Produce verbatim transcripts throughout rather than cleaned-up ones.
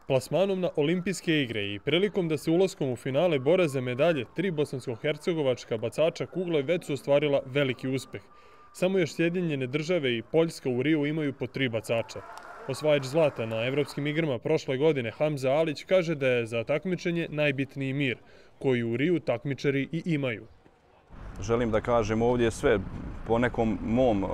Plasmanom na olimpijske igre i prilikom da se ulaskom u finale bore za medalje, tri bosansko-hercegovačka bacača kugle već su ostvarila veliki uspeh. Samo još Sjedinjene države i Poljska u Riju imaju po tri bacača. Osvajač zlata na Evropskim igrama prošle godine Hamza Alić kaže da je za takmičenje najbitniji mir, koji u Riju takmičari i imaju. Želim da kažem ovdje sve po nekom mom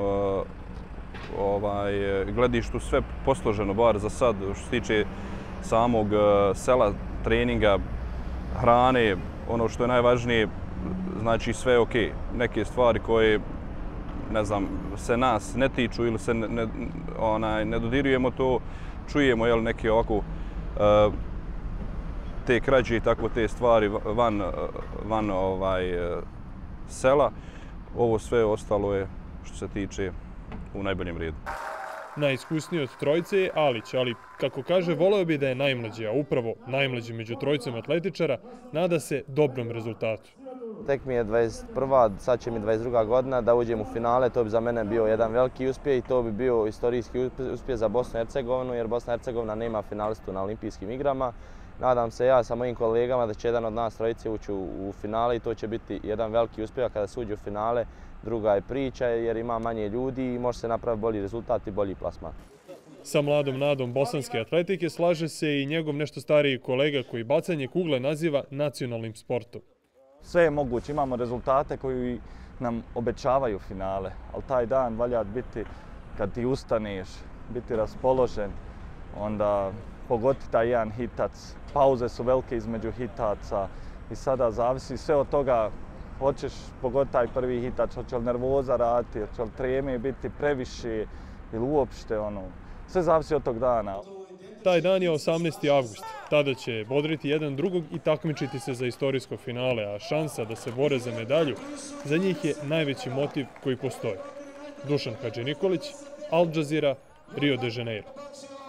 gledištu sve posloženo, bar za sad, što se tiče samog sela, treninga, hrane, ono što je najvažnije, znači sve je okej. Neke stvari koje, ne znam, se nas ne tiču ili se ne dodirujemo to, čujemo neke ovako te krađe i tako te stvari van sela. Ovo sve ostalo je što se tiče u najboljem redu. Najiskusniji od trojice je Alić, ali, kako kaže, voleo bi da je najmlađi, a upravo najmlađi među trojicom atletičara, nada se dobrom rezultatu. Tek mi je dvadeset prva, sad će mi dvadeset druga godina da uđem u finale, to bi za mene bio jedan veliki uspjeh i to bi bio istorijski uspjeh za Bosnu i Hercegovinu, jer Bosna i Hercegovina nema finalistu na olimpijskim igrama. Nadam se ja sa mojim kolegama da će jedan od nas trojice ući u finale i to će biti jedan veliki uspjeh, a kada se uđe u finale druga je priča jer ima manje ljudi i može se napraviti bolji rezultat i bolji plasman. Sa mladom nadom bosanske atletike slaže se i njegov nešto stariji kolega koji bacanje kugle naziva nacionalnim sportom. Sve je moguće, imamo rezultate koji nam obećavaju finale, ali taj dan valja biti kad ti ustaneš, biti raspoložen, onda pogoditi taj jedan hitac. Pauze su velike između hitaca i sada zavisi sve od toga hoćeš pogoditi taj prvi hitac, hoće li nervoza raditi, hoće li treme biti previše ili uopšte ono. Sve zavisi od tog dana. Taj dan je osamnaesti avgust. Tada će bodriti jedan drugog i takmičiti se za istorijsko finale, a šansa da se bore za medalju za njih je najveći motiv koji postoji. Dušan Hadži Nikolić, Al Jazeera, Rio de Janeiro.